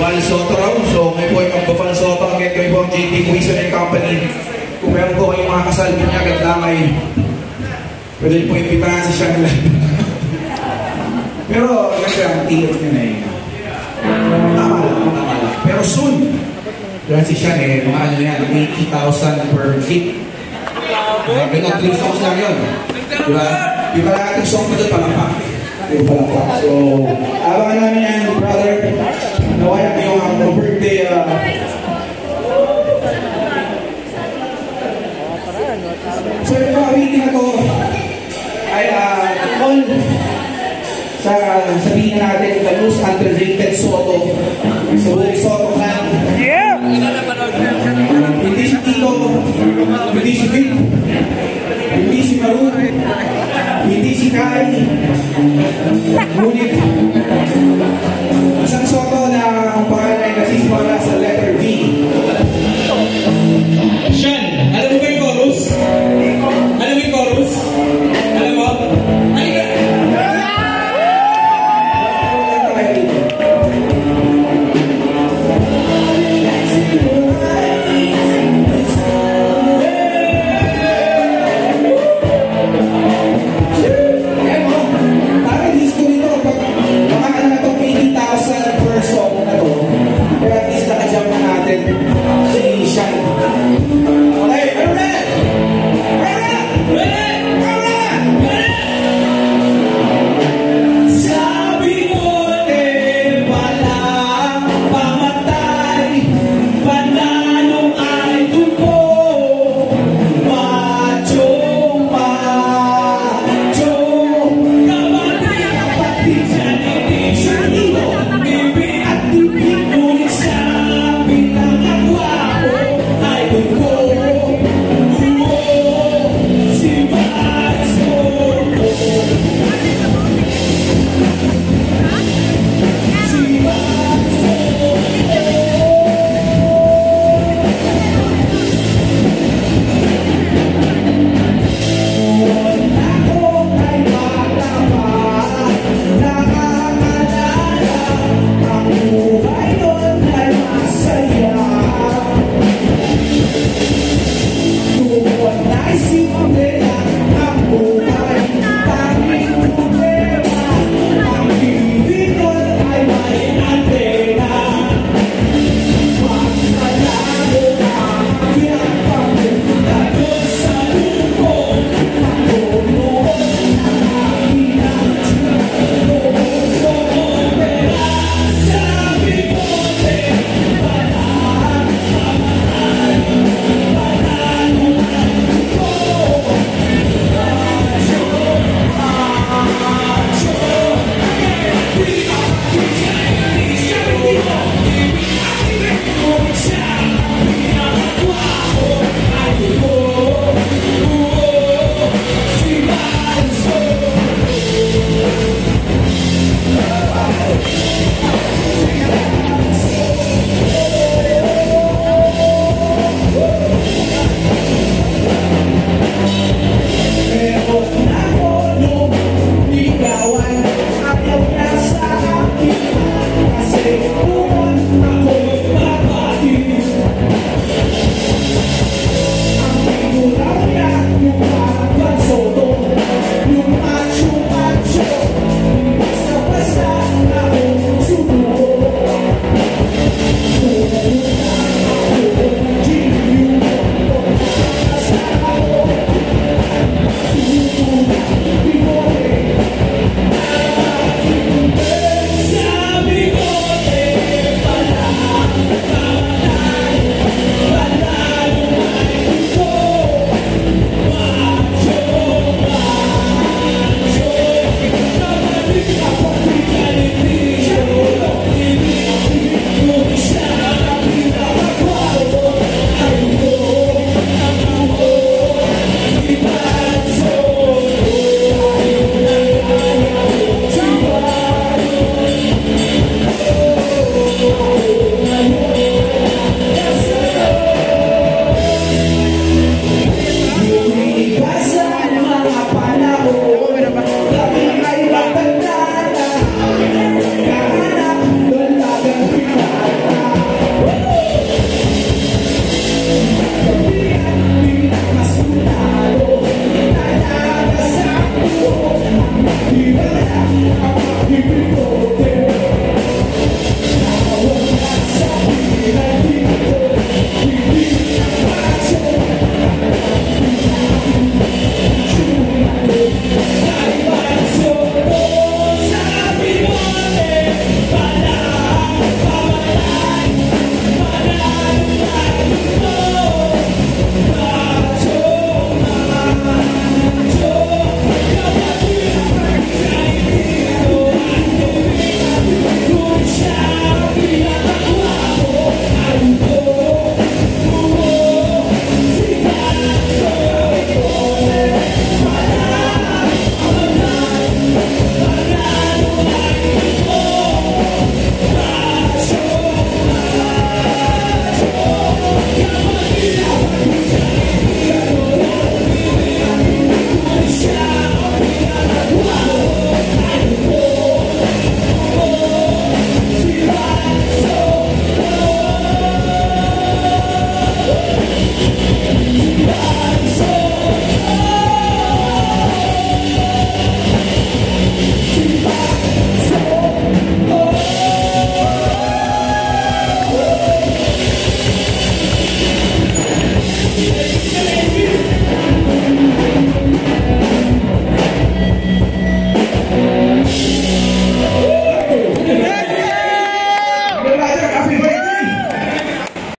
Soto raw. So, may po yung magpa-Val Soto. Again, kami po ang JT Quezon and Company. Kung meron po kayong mga kasal niya, gandamay. Pwede po imbitahan si Sean live. Pero, kasi ang tilos niya na yun. Tama lang. Pero soon, yan si Sean mga ano yan, 80,000 per gig. Ganun, 3 songs lang yun. Diba? Yung kalahating song na doon, palampak. So, abangan namin yan, brother. Nawaya ko yung birthday. So, yung mga weekend na to, ay all sa sabihin natin, the most underrated Soto. So, Soto clan. Yeah! Hindi si Tito, hindi si Vic, hindi si Maru, hindi si Kai,